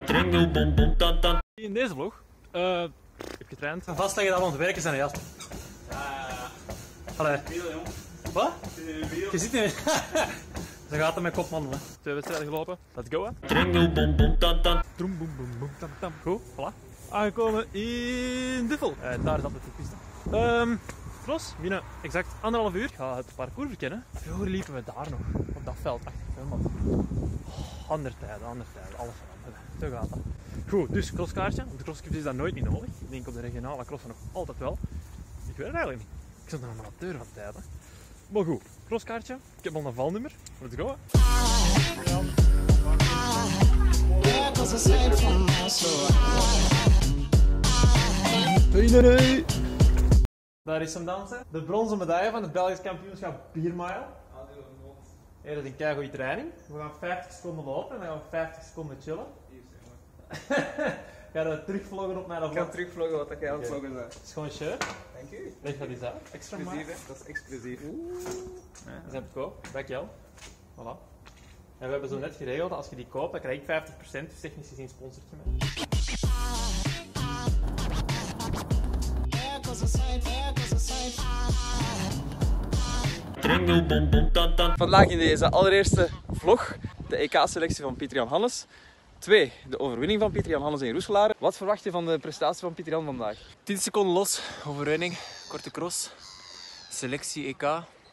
In deze vlog heb ik getraind. En vast dat je dat aan het werken zijn, jas. Allee. Wat? Je zit niet. Ze gaat er met kopman. 2 wedstrijden gelopen. Let's go, hè. Goed, voilà. Aangekomen in Duffel. En daar is altijd de piste. Cross, binnen exact 1,5 uur. Ik ga het parcours verkennen. Vroeger liepen we daar nog, op dat veld achter het zwembad. Andere tijden, alles veranderd. Zo gaat dat. Goed, dus crosskaartje. Op de crosscups is dat nooit niet nodig. Ik denk op de regionale crossen nog altijd wel. Ik weet het eigenlijk niet. Ik zat nog een amateur van tijden. Maar goed, crosskaartje. Ik heb al een valnummer. Let's go. Hey. Daar is hem dansen. De bronzen medaille van het Belgisch kampioenschap biermile. Hey, dat is een keigoede training. We gaan 50 seconden lopen en dan gaan we 50 seconden chillen. Ga je terugvloggen op naar de vlog? Ik ga terugvloggen wat jij aan het vloggen bent. Het is gewoon shirt. Dank u. Leg dat eens uit. Extra Exclusief, maar. hè? Dat is exclusief. Dat is hem te koop. Dankjewel. Voilà. En we hebben zo net geregeld dat als je die koopt, dan krijg ik 50%. Dus technisch gezien sponsort je mij. Vandaag in deze allereerste vlog de EK-selectie van Pieter Jan Hannes. 2. De overwinning van Pieter Jan Hannes in Roeselare. Wat verwacht je van de prestatie van Pieter Jan vandaag? 10 seconden los, overwinning, korte cross, selectie EK.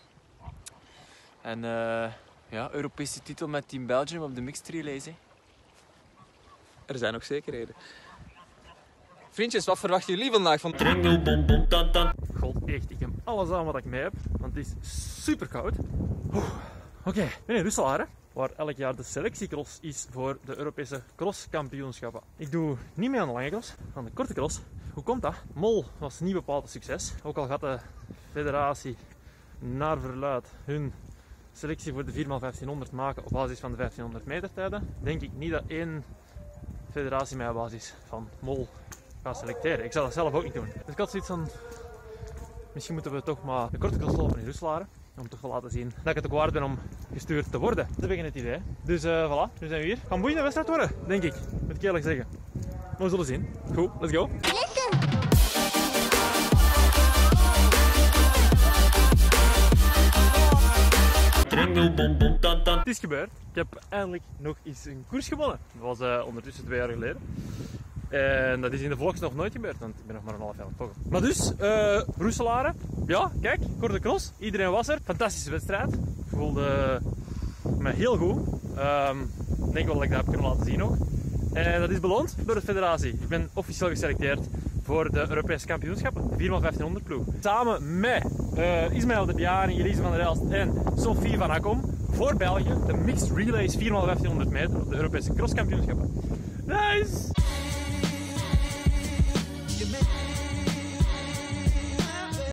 En ja, Europese titel met Team Belgium op de mixed relays. Er zijn nog zekerheden. Vriendjes, wat verwachten jullie vandaag van... God, echt, ik heb alles aan wat ik mee heb, want het is super koud. Oké, ik ben in Roeselare, waar elk jaar de selectiecross is voor de Europese crosskampioenschappen. Ik doe niet mee aan de lange cross, aan de korte cross. Hoe komt dat? Mol was niet bepaald een succes, ook al gaat de federatie naar verluidt hun selectie voor de 4x1500 maken op basis van de 1500 meter tijden, denk ik niet dat één federatie mij op basis van Mol gaat selecteren. Ik zou dat zelf ook niet doen. Dus ik had zoiets van, misschien moeten we toch maar de korte cross lopen in Roeselare. Om toch te laten zien dat ik het ook waard ben om gestuurd te worden. Dat heb ik het idee. Dus voilà, nu zijn we hier. Kan een boeiende wedstrijd worden, denk ik. Moet ik eerlijk zeggen. Maar we zullen zien. Goed, let's go. Het is gebeurd. Ik heb eindelijk nog eens een koers gewonnen. Dat was ondertussen 2 jaar geleden. En dat is in de vlogs nog nooit gebeurd, want ik ben nog maar een half jaar aan het vloggen. Maar dus, Roeselare. Ja, kijk, korte cross. Iedereen was er. Fantastische wedstrijd. Ik voelde me heel goed. Ik denk wel dat ik dat heb kunnen laten zien ook. En dat is beloond door de federatie. Ik ben officieel geselecteerd voor de Europese kampioenschappen. 4x1500 ploeg. Samen met Ismaël de Biaring, Elise van der Elst en Sophie van Akkom voor België de Mixed Relays 4x1500 meter op de Europese crosskampioenschappen. Nice!